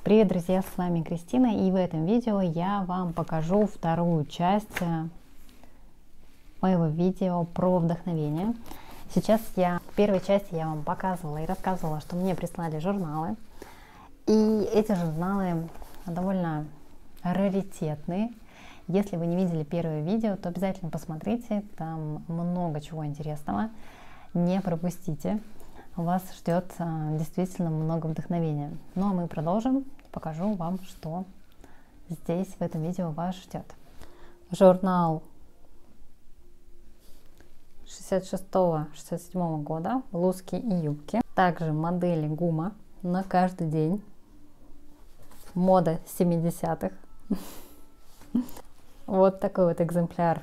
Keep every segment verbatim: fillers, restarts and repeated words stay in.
Привет, друзья, с вами Кристина, и в этом видео я вам покажу вторую часть моего видео про вдохновение. Сейчас я в первой части я вам показывала и рассказывала, что мне прислали журналы, и эти журналы довольно раритетные. Если вы не видели первое видео, то обязательно посмотрите, там много чего интересного, не пропустите. Вас ждет а, действительно много вдохновения. Ну а мы продолжим. Покажу вам, что здесь в этом видео вас ждет. Журнал шестьдесят шестого — шестьдесят седьмого года, блузки и юбки. Также модели ГУМа на каждый день. Мода семидесятых. Вот такой вот экземпляр.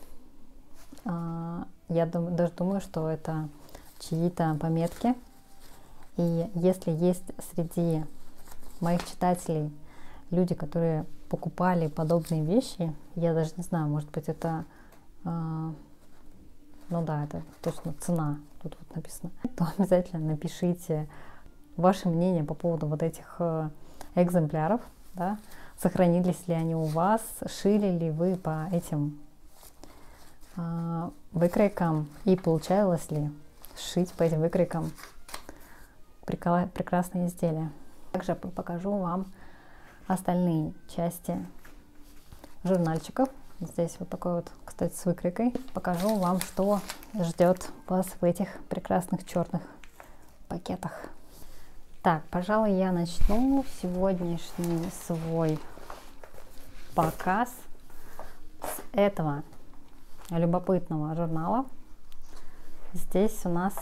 Я даже думаю, что это чьи-то пометки. И если есть среди моих читателей люди, которые покупали подобные вещи, я даже не знаю, может быть, это, э, ну да, это точно цена, тут вот написано, то обязательно напишите ваше мнение по поводу вот этих э, экземпляров, да, сохранились ли они у вас, шили ли вы по этим э, выкройкам и получалось ли шить по этим выкройкам прекрасные изделия. Также покажу вам остальные части журнальчиков. Здесь вот такой вот, кстати, с выкройкой. Покажу вам, что ждет вас в этих прекрасных черных пакетах. Так, пожалуй, я начну сегодняшний свой показ с этого любопытного журнала. Здесь у нас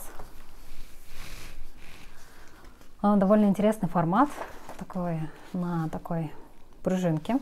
довольно интересный формат, такой, на такой пружинке.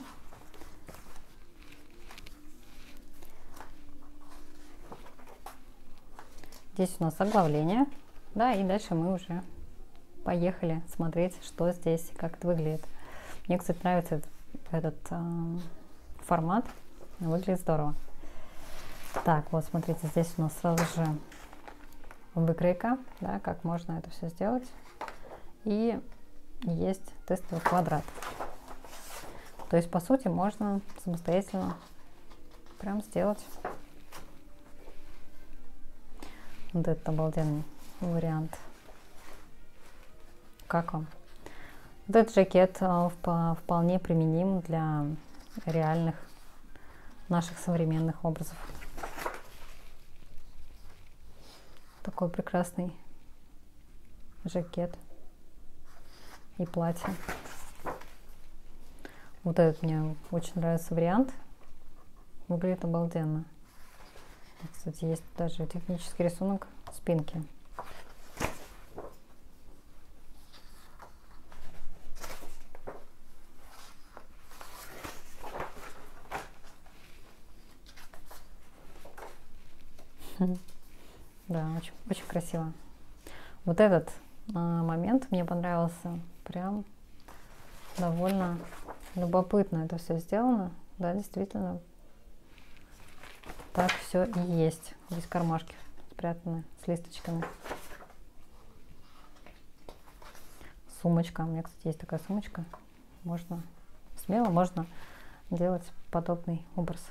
Здесь у нас оглавление, да, и дальше мы уже поехали смотреть, что здесь, как это выглядит. Мне, кстати, нравится этот, этот э, формат, выглядит здорово. Так, вот смотрите, здесь у нас сразу же выкройка, да, как можно это все сделать. И есть тестовый квадрат. То есть, по сути, можно самостоятельно прям сделать вот этот обалденный вариант. Как вам? Вот этот жакет вполне применим для реальных наших современных образов. Такой прекрасный жакет и платье. Вот этот мне очень нравится вариант. Выглядит обалденно. Кстати, есть даже технический рисунок спинки. Да, очень, очень красиво. Вот этот а, момент мне понравился. Прям довольно любопытно это все сделано. Да, действительно. Так все и есть. Здесь кармашки спрятаны с листочками. Сумочка. У меня, кстати, есть такая сумочка. Можно, смело можно делать подобный образ.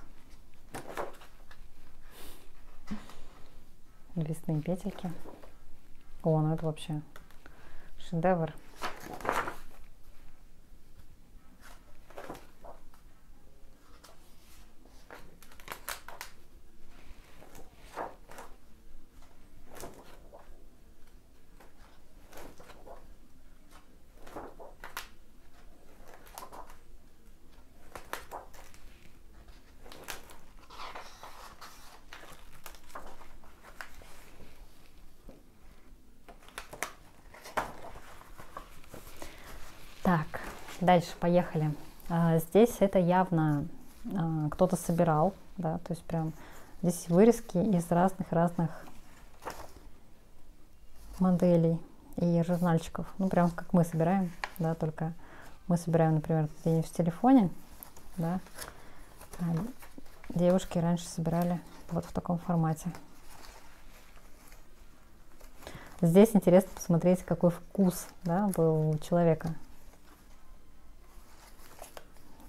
Листные петельки. О, ну это вообще шедевр. Так, дальше поехали. А, здесь это явно а, кто-то собирал, да, то есть прям здесь вырезки из разных-разных моделей и журнальчиков. Ну, прям как мы собираем, да, только мы собираем, например, где-нибудь в телефоне, да. А девушки раньше собирали вот в таком формате. Здесь интересно посмотреть, какой вкус, да, был у человека.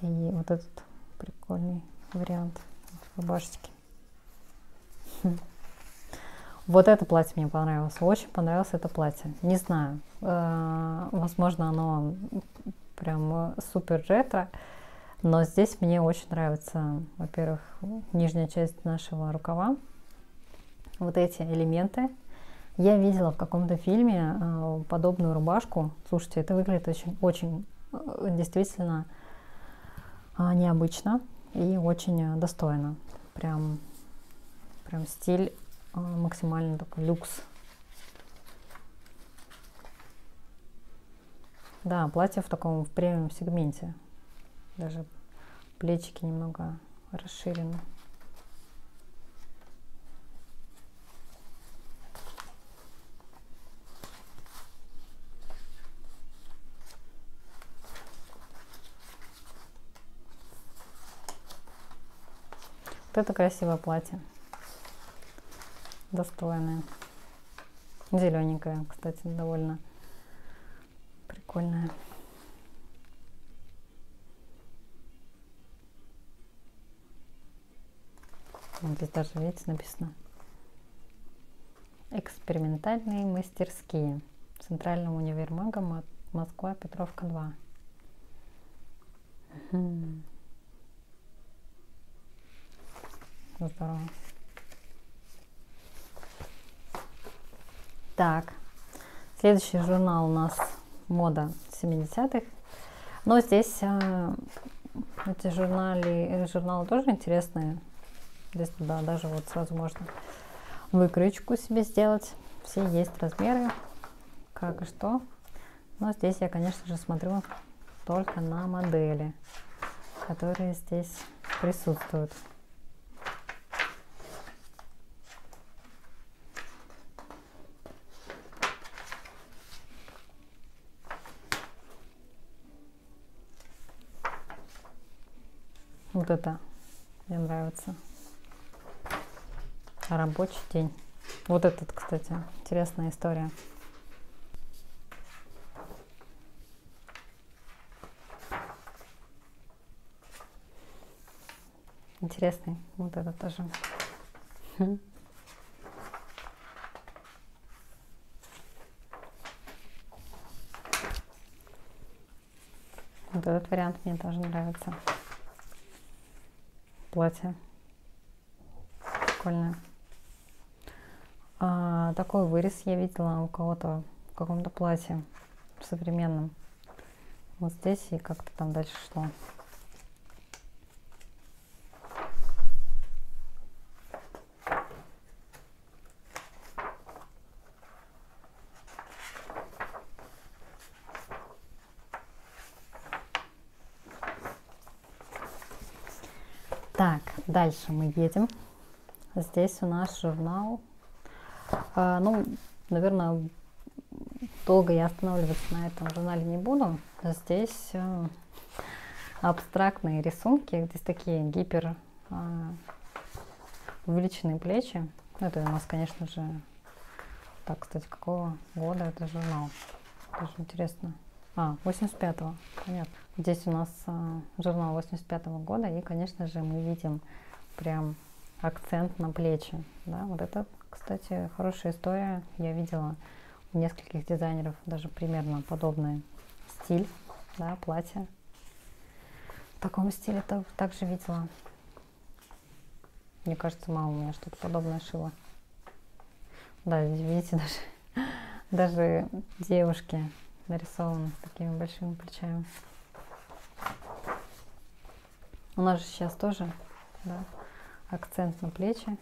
И вот этот прикольный вариант рубашечки. Хм. Вот это платье мне понравилось. Очень понравилось это платье. Не знаю, э, возможно, оно прям супер ретро, но здесь мне очень нравится, во-первых, нижняя часть нашего рукава. Вот эти элементы. Я видела в каком-то фильме э, подобную рубашку. Слушайте, это выглядит очень, очень э, действительно э, необычно и очень э, достойно. Прям, прям стиль э, максимально такой люкс. Да, платье в таком в премиум сегменте. Даже плечики немного расширены. Вот это красивое платье. Достойное. Зелененькое, кстати, довольно прикольное. Вот здесь даже, видите, написано: экспериментальные мастерские. Центрального универмага Москва, Петровка два. Угу. Здорово. Так, следующий журнал у нас мода семидесятых. Но здесь э, эти журналы, журналы тоже интересные. Здесь туда даже вот сразу можно выкройку себе сделать. Все есть размеры, как и что. Но здесь я, конечно же, смотрю только на модели, которые здесь присутствуют. Вот это мне нравится. Рабочий день. Вот этот, кстати, интересная история. Интересный. Вот этот тоже. Вот этот вариант мне тоже нравится. Платье. Прикольное. А, такой вырез я видела у кого-то в каком-то платье современном. Вот здесь и как-то там дальше шло. Так, дальше мы едем. Здесь у нас журнал. А, ну, наверное, долго я останавливаться на этом журнале не буду. Здесь а, абстрактные рисунки. Здесь такие гипер а, увеличенные плечи. Это у нас, конечно же, так, кстати, какого года это журнал? Тоже интересно. А, восемьдесят пятого, понятно. Здесь у нас а, журнал восемьдесят пятого года, и, конечно же, мы видим прям акцент на плечи. Да? Вот это, кстати, хорошая история. Я видела у нескольких дизайнеров даже примерно подобный стиль, да, платья. В таком стиле -то также видела. Мне кажется, мама у меня что-то подобное шила. Да, здесь, видите, даже, даже девушки нарисованы с такими большими плечами. У нас же сейчас тоже, да, акцент на плечи.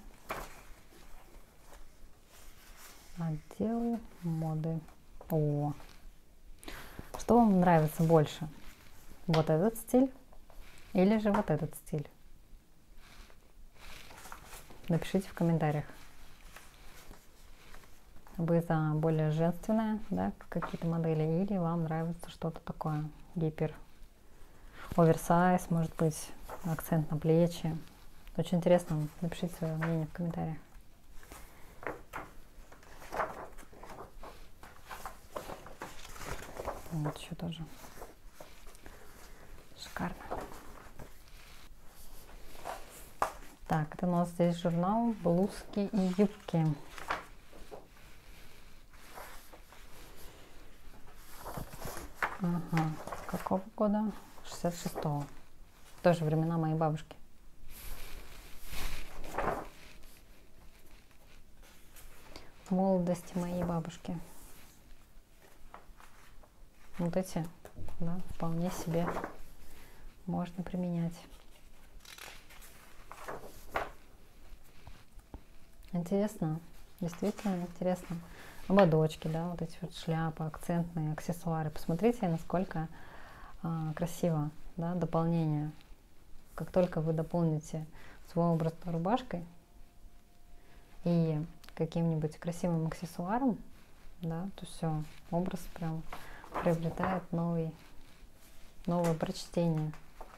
Отдел моды. О, что вам нравится больше? Вот этот стиль или же вот этот стиль? Напишите в комментариях. Вы за более женственное, да, какие-то модели, или вам нравится что-то такое гипер оверсайз, может быть, акцент на плечи. Очень интересно, напишите свое мнение в комментариях. Вот еще тоже шикарно. Так, это у нас здесь журнал «Блузки и юбки». Ага, какого года? шестьдесят шестого. Тоже времена моей бабушки. Молодости моей бабушки. Вот эти, да, вполне себе можно применять. Интересно, действительно интересно. Ободочки, да, вот эти вот шляпы, акцентные аксессуары. Посмотрите, насколько а, красиво, да, дополнение. Как только вы дополните свой образ рубашкой и каким-нибудь красивым аксессуаром, да, то все, образ прям приобретает новый, новое прочтение.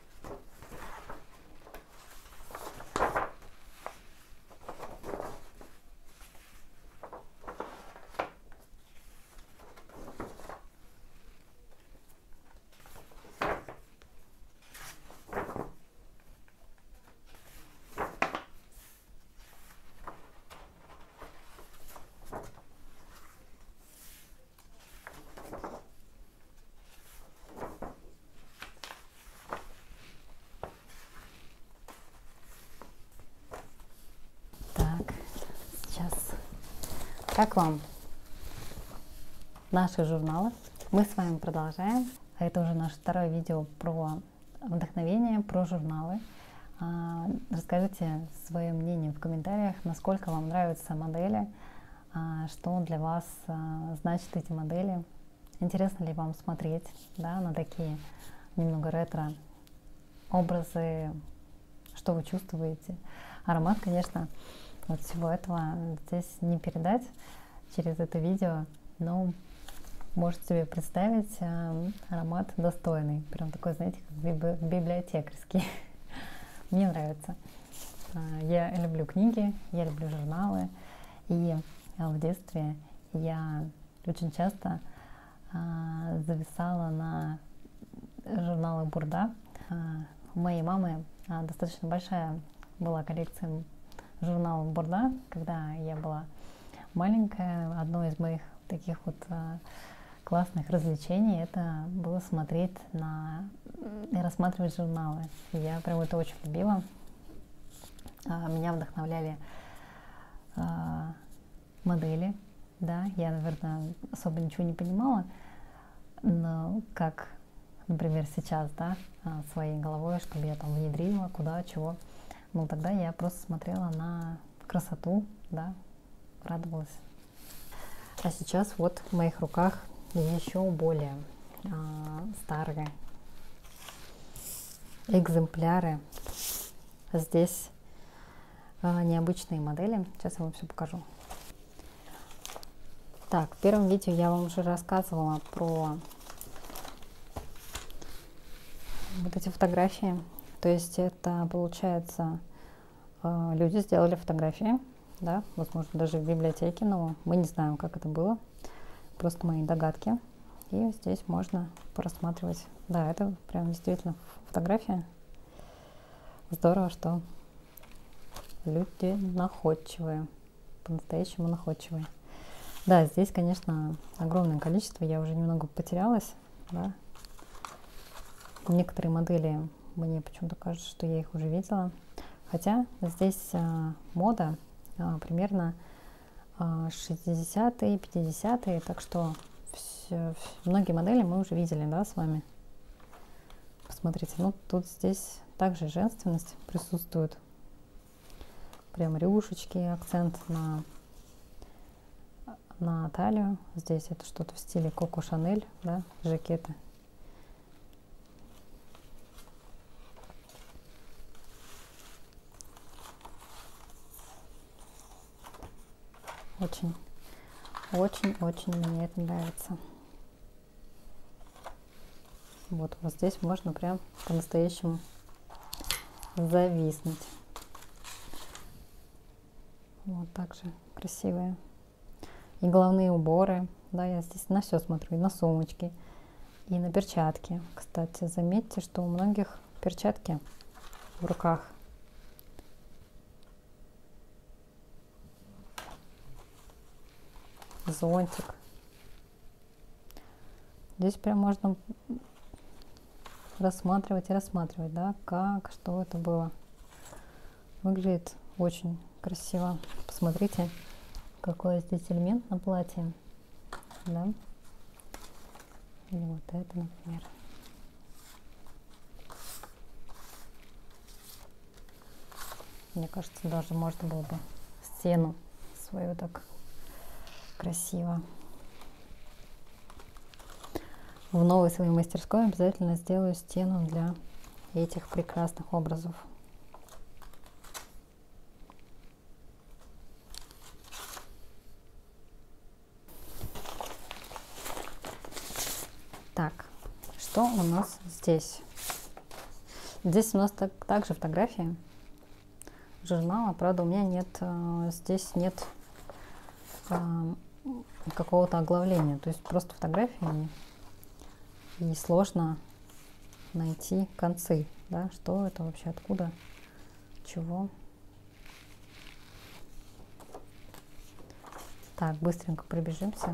Как вам наши журналы? Мы с вами продолжаем. Это уже наше второе видео про вдохновение, про журналы. Расскажите свое мнение в комментариях, насколько вам нравятся модели, что для вас значат эти модели. Интересно ли вам смотреть, да, на такие немного ретро образы, что вы чувствуете. Аромат, конечно, вот всего этого здесь не передать через это видео, но можете себе представить, аромат достойный, прям такой, знаете, как библиотекарский. Мне нравится. Я люблю книги, я люблю журналы, и в детстве я очень часто зависала на журналах Бурда. У моей мамы достаточно большая была коллекция журналов Бурда, когда я была маленькая. Одно из моих таких вот классных развлечений это было смотреть на и рассматривать журналы. Я прям это очень любила. Меня вдохновляли модели, да, я, наверное, особо ничего не понимала, но как, например, сейчас, да, своей головой, чтобы я там внедрила куда, чего. Но тогда я просто смотрела на красоту, да, радовалась. А сейчас вот в моих руках еще более а, старые экземпляры. Здесь а, необычные модели. Сейчас я вам все покажу. Так, в первом видео я вам уже рассказывала про вот эти фотографии. То есть это, получается, люди сделали фотографии, да, возможно, даже в библиотеке, но мы не знаем, как это было. Просто мои догадки. И здесь можно просматривать. Да, это прям действительно фотография. Здорово, что люди находчивые, по-настоящему находчивые. Да, здесь, конечно, огромное количество. Я уже немного потерялась, да. Некоторые модели мне почему-то кажется, что я их уже видела. Хотя здесь а, мода а, примерно а, шестидесятые, пятидесятые, так что все, все, многие модели мы уже видели, да, с вами. Посмотрите, ну тут здесь также женственность присутствует. Прям рюшечки, акцент на, на талию. Здесь это что-то в стиле Коко Шанель, да, жакеты. Очень, очень, очень мне это нравится. Вот, вот здесь можно прям по-настоящему зависнуть. Вот так же красивые. И головные уборы. Да, я здесь на все смотрю. И на сумочки, и на перчатки. Кстати, заметьте, что у многих перчатки в руках. зонтик. Здесь прям можно рассматривать и рассматривать, да, как, что это было. Выглядит очень красиво. Посмотрите, какой здесь элемент на платье, да. Или вот это, например. Мне кажется, даже можно было бы стену свою так красиво. В новой своей мастерской обязательно сделаю стену для этих прекрасных образов. Так, что у нас здесь? Здесь у нас так, также фотографии журнала, правда, у меня нет, здесь нет э, какого-то оглавления, то есть просто фотографии, и сложно найти концы, да, что это вообще, откуда, чего. Так, быстренько пробежимся.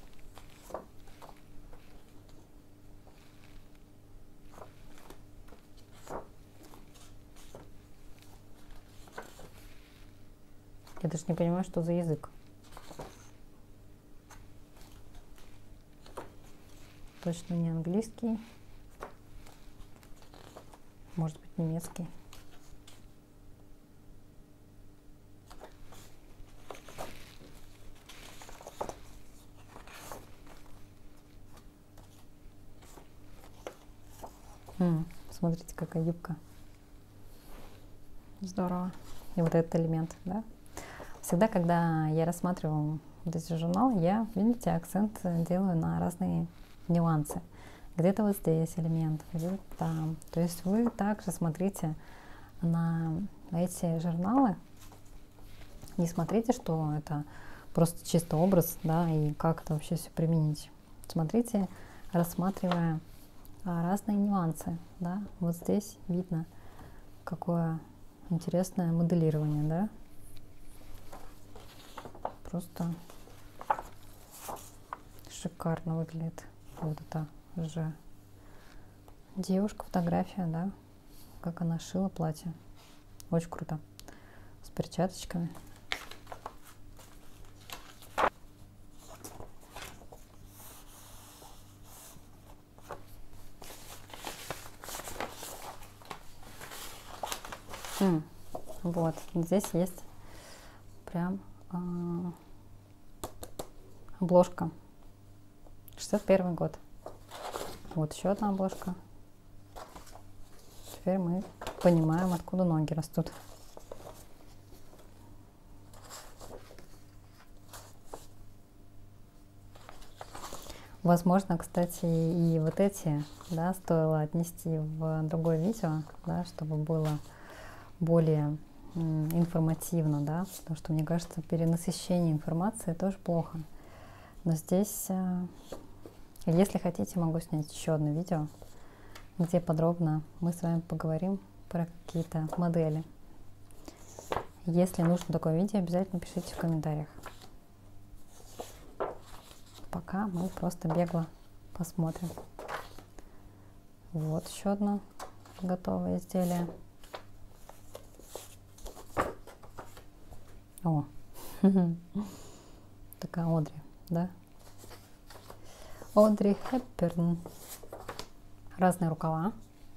Я даже не понимаю, что за язык. Точно не английский. Может быть, немецкий. М, смотрите, какая юбка. Здорово. И вот этот элемент, да? Всегда, когда я рассматриваю вот эти журналы, я, видите, акцент делаю на разные нюансы. Где-то вот здесь элемент, где-то там. То есть вы также смотрите на эти журналы. Не смотрите, что это просто чисто образ, да, и как это вообще все применить. Смотрите, рассматривая а, разные нюансы, да. Вот здесь видно, какое интересное моделирование, да. Просто шикарно выглядит. Вот это же девушка, фотография, да, как она шила платье. Очень круто. С перчаточками. М, вот, здесь есть прям а, обложка. шестьдесят первый год. Вот еще одна обложка. Теперь мы понимаем, откуда ноги растут. Возможно, кстати, и вот эти, да, стоило отнести в другое видео, да, чтобы было более информативно, да, потому что, мне кажется, перенасыщение информации тоже плохо. Но здесь, если хотите, могу снять еще одно видео, где подробно мы с вами поговорим про какие-то модели. Если нужно такое видео, обязательно пишите в комментариях. Пока мы просто бегло посмотрим. Вот еще одно готовое изделие. О, такая Одри, да? Одри Хепберн. Разные рукава.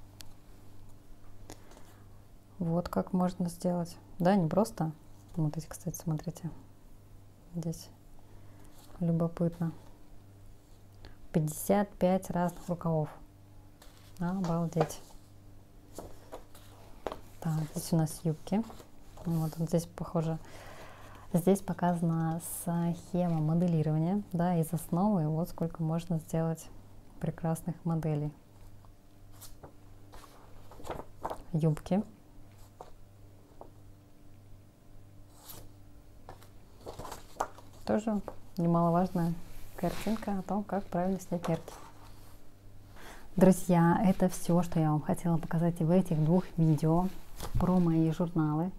Вот как можно сделать. Да, не просто. Вот эти, кстати, смотрите. Здесь любопытно. пятьдесят пять разных рукавов. Обалдеть. Так, здесь у нас юбки. Вот, вот здесь похоже. Здесь показана схема моделирования, да, из основы. Вот сколько можно сделать прекрасных моделей. Юбки. Тоже немаловажная картинка о том, как правильно снять мерки. Друзья, это все, что я вам хотела показать в этих двух видео про мои журналы.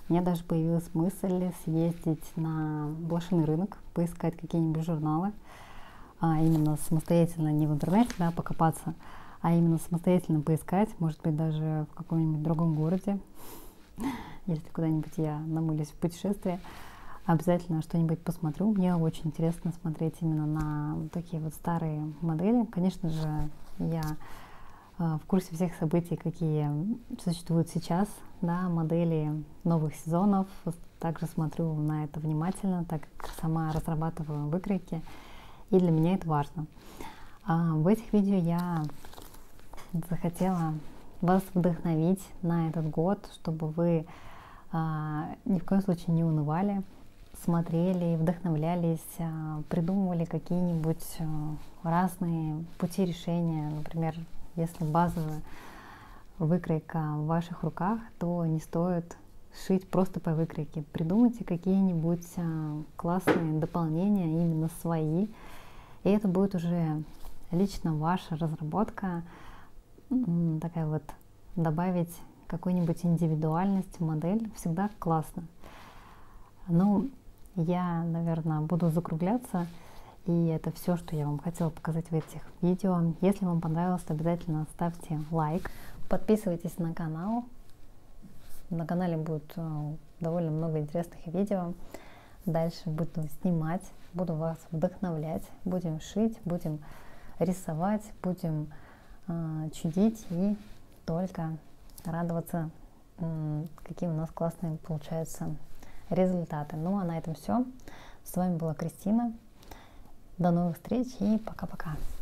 У меня даже появилась мысль съездить на блошиный рынок, поискать какие-нибудь журналы, а именно самостоятельно, не в интернете, да, покопаться, а именно самостоятельно поискать, может быть, даже в каком-нибудь другом городе, если куда-нибудь я намылюсь в путешествие, обязательно что-нибудь посмотрю. Мне очень интересно смотреть именно на вот такие вот старые модели. Конечно же, я в курсе всех событий, какие существуют сейчас, да, модели новых сезонов. Также смотрю на это внимательно, так как сама разрабатываю выкройки, и для меня это важно. А в этих видео я захотела вас вдохновить на этот год, чтобы вы а, ни в коем случае не унывали, смотрели, вдохновлялись, а, придумывали какие-нибудь а, разные пути решения. Например, если базовая выкройка в ваших руках, то не стоит шить просто по выкройке. Придумайте какие-нибудь а, классные дополнения, именно свои, и это будет уже лично ваша разработка, такая вот, добавить какую-нибудь индивидуальность в модель всегда классно. Ну, я, наверное, буду закругляться, и это все, что я вам хотела показать в этих видео. Если вам понравилось, то обязательно ставьте лайк, подписывайтесь на канал. На канале будет довольно много интересных видео. Дальше буду снимать, буду вас вдохновлять, будем шить, будем рисовать, будем э, чудить и только радоваться, э, какие у нас классные получаются результаты. Ну а на этом все. С вами была Кристина. До новых встреч и пока-пока.